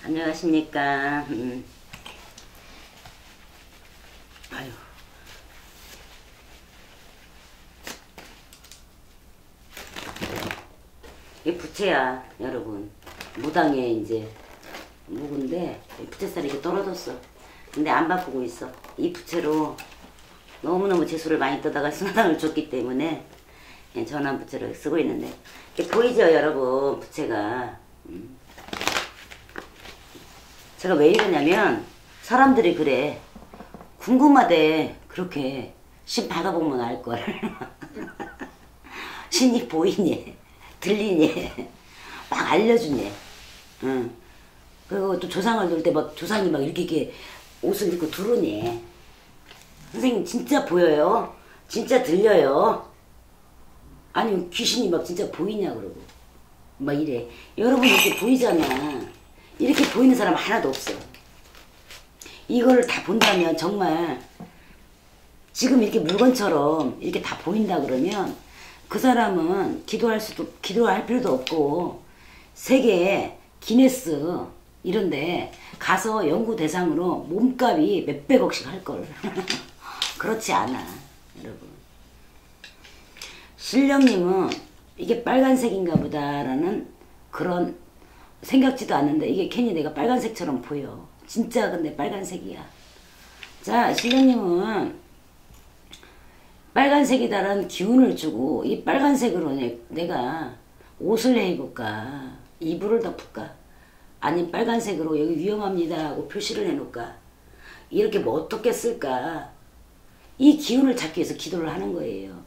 안녕하십니까. 아유. 이 부채야, 여러분. 무당에 이제 묵은데 부채살이 이렇게 떨어졌어. 근데 안 바꾸고 있어. 이 부채로 너무너무 재수를 많이 떠다가 순환을 줬기 때문에 전환 부채를 쓰고 있는데, 이게 보이죠, 여러분? 부채가. 제가 왜 이러냐면 사람들이 그래, 궁금하대. 그렇게 신 받아보면 알걸. 신이 보이니 들리니 막 알려주니. 그리고 또 조상을 둘 때 막 조상이 막 이렇게 옷을 입고 들어오니. 선생님 진짜 보여요? 진짜 들려요? 아니 귀신이 막 진짜 보이냐 그러고 막 이래. 여러분 이렇게 보이잖아. 이렇게 보이는 사람 하나도 없어. 이거를 다 본다면 정말 지금 이렇게 물건처럼 이렇게 다 보인다 그러면 그 사람은 기도할 필요도 없고 세계 기네스 이런데 가서 연구 대상으로 몸값이 몇백억씩 할걸. 그렇지 않아, 여러분. 신령님은 이게 빨간색인가 보다라는 그런 생각지도 않는데 이게 괜히 내가 빨간색처럼 보여. 진짜 근데 빨간색이야. 자, 신령님은 빨간색이다라는 기운을 주고 이 빨간색으로 내가 옷을 해입을까, 이불을 덮을까, 아니면 빨간색으로 여기 위험합니다 하고 표시를 해놓을까, 이렇게 뭐 어떻게 쓸까, 이 기운을 잡기 위해서 기도를 하는 거예요.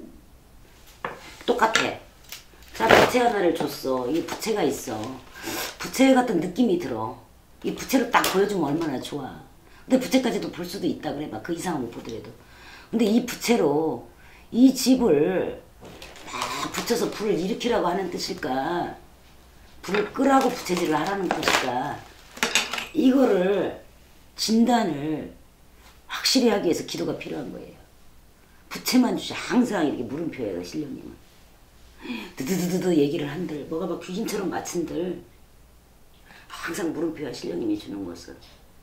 똑같아. 자, 부채 하나를 줬어. 이 부채가 있어. 부채 같은 느낌이 들어. 이 부채를 딱 보여주면 얼마나 좋아. 근데 부채까지도 볼 수도 있다 그래. 막 그 이상은 못 보더라도. 근데 이 부채로 이 집을 막 붙여서 불을 일으키라고 하는 뜻일까? 불을 끄라고 부채질을 하라는 것일까? 이거를 진단을 확실히 하기 위해서 기도가 필요한 거예요. 부채만 주지 항상 이렇게 물음표예요, 신령님은. 드드드드 얘기를 한들, 뭐가 막 귀신처럼 맞힌들 항상 물음표야, 신령님이 주는 것은.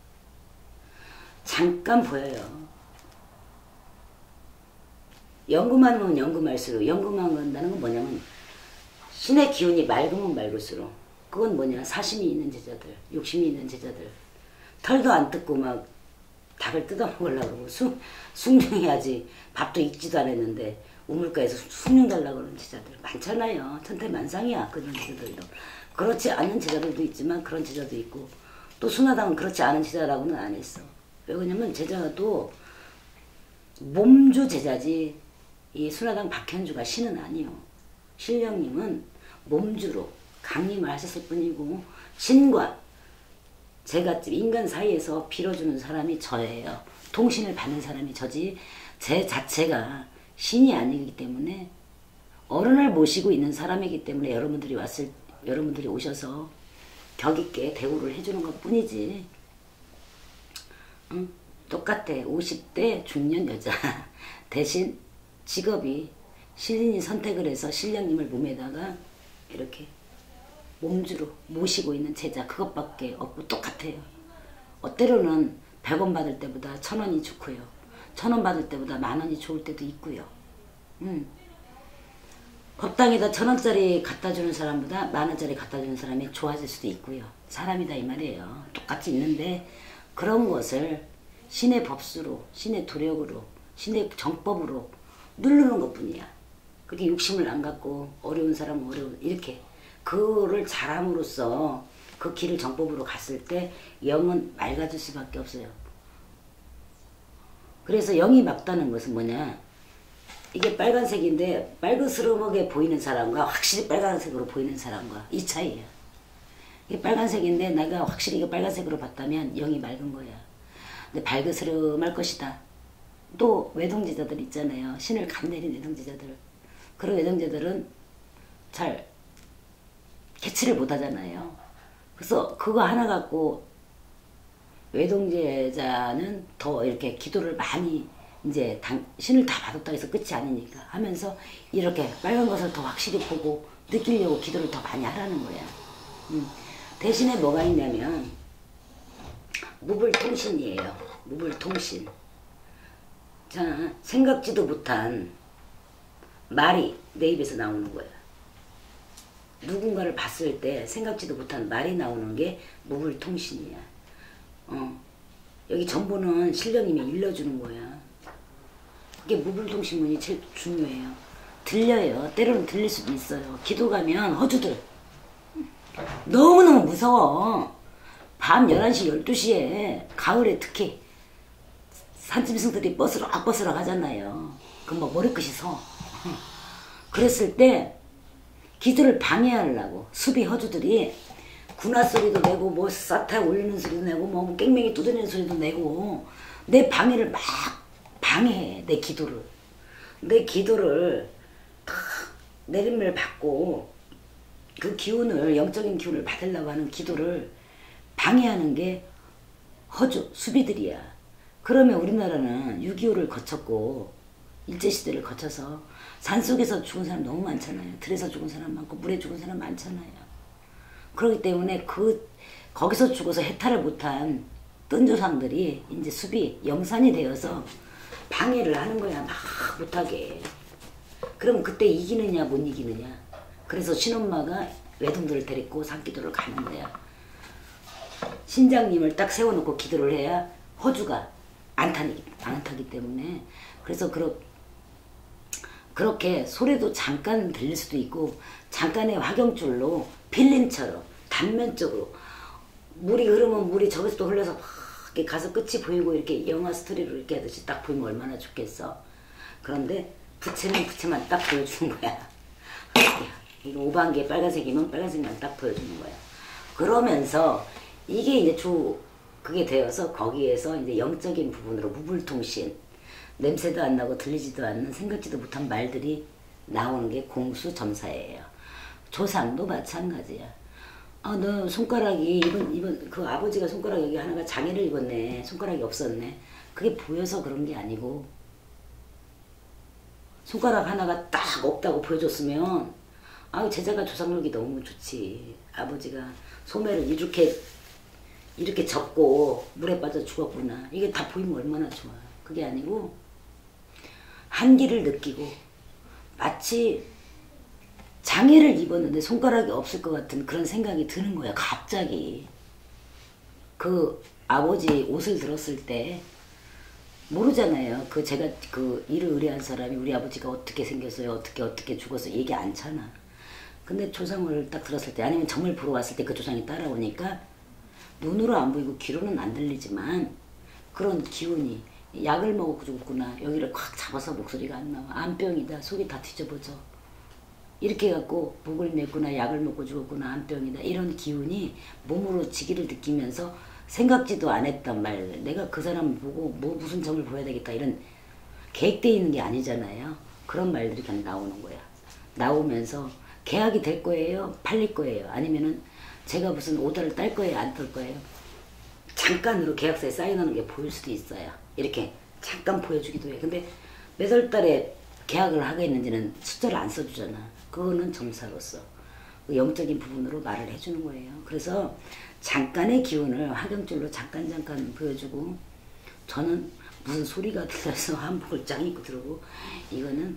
잠깐 보여요. 연금만 하면 연금할수록, 연금만 간다는 건 뭐냐면 신의 기운이 맑으면 맑을수록, 그건 뭐냐, 사심이 있는 제자들, 욕심이 있는 제자들, 털도 안 뜯고 막 닭을 뜯어먹으려고 그러고 숭늉해야지 밥도 익지도 않았는데 우물가에서 숭늉 달라고 그러는 제자들 많잖아요. 천태만상이야, 그런 제자들도. 그렇지 않은 제자들도 있지만 그런 제자도 있고, 또 순화당은 그렇지 않은 제자라고는 안 했어. 왜 그러냐면 제자도 몸주 제자지 이 순화당 박현주가 신은 아니요. 신령님은 몸주로 강림을 하셨을 뿐이고, 신과 제가 인간 사이에서 빌어주는 사람이 저예요. 통신을 받는 사람이 저지 제 자체가 신이 아니기 때문에 어른을 모시고 있는 사람이기 때문에 여러분들이 오셔서 격 있게 대우를 해주는 것 뿐이지. 응? 똑같아. 50대 중년 여자. 대신 직업이 신인이 선택을 해서 신령님을 몸에다가 이렇게 몸주로 모시고 있는 제자, 그것밖에 없고 똑같아요. 때로는 100원 받을 때보다 1000원이 좋고요. 1000원 받을 때보다 10,000원이 좋을 때도 있고요. 법당에다 1000원짜리 갖다 주는 사람보다 10,000원짜리 갖다 주는 사람이 좋아질 수도 있고요. 사람이다 이 말이에요. 똑같이 있는데 그런 것을 신의 법수로, 신의 도력으로, 신의 정법으로 누르는 것 뿐이야. 그렇게 욕심을 안 갖고 어려운 사람은 이렇게 그거를 잘함으로써 그 길을 정법으로 갔을 때 영은 맑아질 수밖에 없어요. 그래서 영이 맑다는 것은 뭐냐, 이게 빨간색인데 빨그스름하게 보이는 사람과 확실히 빨간색으로 보이는 사람과 이 차이예요. 이게 빨간색인데 내가 확실히 이거 빨간색으로 봤다면 영이 맑은 거야. 근데 발그스름할 것이다. 또 외동제자들 있잖아요. 신을 감내린 외동제자들. 그런 외동제자들은 잘 캐치를 못 하잖아요. 그래서 그거 하나 갖고 외동제자는 더 이렇게 기도를 많이 이제 신을 다 받았다 해서 끝이 아니니까 하면서 이렇게 빨간 것을 더 확실히 보고 느끼려고 기도를 더 많이 하라는 거야. 대신에 뭐가 있냐면 무불통신이에요. 무불통신. 자, 생각지도 못한 말이 내 입에서 나오는 거야. 누군가를 봤을 때 생각지도 못한 말이 나오는 게 무불통신이야. 여기 전부는 신령님이 일러주는 거야. 이게 무불통신문이 제일 중요해요. 들려요. 때로는 들릴 수도 있어요. 기도 가면 허주들 너무너무 무서워. 밤 11시 12시에 가을에 특히 산짐승들이 버스락 하잖아요. 그럼 뭐 머리끝이 서. 그랬을 때 기도를 방해하려고 수비 허주들이 군화 소리도 내고 뭐 사타 올리는 소리도 내고 뭐 깽맹이 두드리는 소리도 내고 내 방해를 막 방해해. 내 기도를 탁 내림을 받고 그 기운을 영적인 기운을 받으려고 하는 기도를 방해하는 게 허주 수비들이야. 그러면 우리나라는 6.25를 거쳤고 일제시대를 거쳐서 산속에서 죽은 사람 너무 많잖아요. 들에서 죽은 사람 많고 물에 죽은 사람 많잖아요. 그렇기 때문에 거기서 죽어서 해탈을 못한 뜬조상들이 이제 수비 영산이 되어서 방해를 하는 거야. 막 못하게. 그럼 그때 이기느냐 못 이기느냐. 그래서 신엄마가 외동들을 데리고 산기도를 가는 거야. 신장님을 딱 세워놓고 기도를 해야 허주가 안 타기 때문에. 그래서 그렇게 소리도 잠깐 들릴 수도 있고 잠깐의 화경줄로 필름처럼 단면적으로 물이 흐르면 물이 저기서 또 흘러서 막 이렇게 가서 끝이 보이고 이렇게 영화 스토리로 이렇게 하듯이 딱 보이면 얼마나 좋겠어. 그런데 부채만 딱 보여주는 거야. 이거 오반기에 빨간색이면 빨간색만 딱 보여주는 거야. 그러면서 이게 이제 그게 되어서 거기에서 이제 영적인 부분으로 무불통신, 냄새도 안 나고 들리지도 않는 생각지도 못한 말들이 나오는 게 공수점사예요. 조상도 마찬가지야. 너 손가락이 이번 그 아버지가 손가락 여기 하나가 장애를 입었네. 손가락이 없었네. 그게 보여서 그런 게 아니고 손가락 하나가 딱 없다고 보여줬으면 제자가 조상력이 너무 좋지. 아버지가 소매를 이렇게 접고 물에 빠져 죽었구나. 이게 다 보이면 얼마나 좋아. 그게 아니고 한기를 느끼고 마치 장애를 입었는데 손가락이 없을 것 같은 그런 생각이 드는 거야. 갑자기. 그 아버지 옷을 들었을 때 모르잖아요. 제가 일을 의뢰한 사람이 우리 아버지가 어떻게 생겼어요. 어떻게 죽었어. 얘기 않잖아. 근데 조상을 딱 들었을 때 아니면 점을 보러 왔을 때 그 조상이 따라오니까 눈으로 안 보이고 귀로는 안 들리지만 그런 기운이 약을 먹고 죽었구나. 여기를 콱 잡아서 목소리가 안 나와. 안병이다. 속이 다 뒤집어져. 이렇게 해갖고 목을 맸구나. 약을 먹고 죽었구나. 안병이다. 이런 기운이 몸으로 지기를 느끼면서 생각지도 안 했단 말. 내가 그 사람 보고 무슨 점을 보여야 되겠다. 이런 계획되어 있는 게 아니잖아요. 그런 말들이 그냥 나오는 거야. 나오면서 계약이 될 거예요? 팔릴 거예요? 아니면은 제가 무슨 오더를 딸 거예요? 안 딸 거예요? 잠깐으로 계약서에 사인하는 게 보일 수도 있어요. 이렇게 잠깐 보여주기도 해. 근데 몇 월 달에 계약을 하겠는지는 숫자를 안 써주잖아. 그거는 점사로서 영적인 부분으로 말을 해주는 거예요. 그래서 잠깐의 기운을 화경줄로 잠깐 보여주고 저는 무슨 소리가 들려서 한복을 짱 입고 들어오고 이거는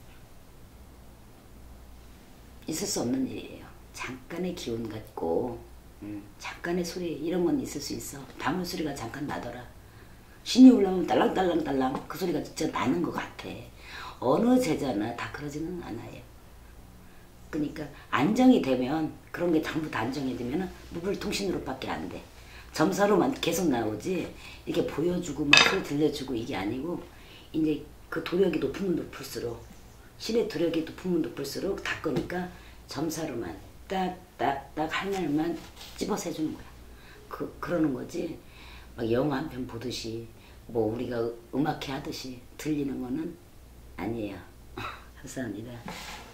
있을 수 없는 일이에요. 잠깐의 기운 같고 잠깐의 소리 이런 건 있을 수 있어. 방울 소리가 잠깐 나더라. 신이 올라오면 딸랑딸랑딸랑 그 소리가 진짜 나는 것 같아. 어느 제자나 다 그러지는 않아요. 그러니까 안정이 되면 그런 게 전부 다 안정이 되면 무불통신으로밖에 안 돼. 점사로만 계속 나오지 이렇게 보여주고 막 소리 들려주고 이게 아니고 이제 그 도력이 높으면 높을수록 신의 도력이 높으면 높을수록 다 거니까 점사로만 딱딱딱 하늘만 집어서 해주는 거야. 그러는 거지. 막 영화 한 편 보듯이 뭐 우리가 음악회 하듯이 들리는 거는 아니에요. 감사합니다.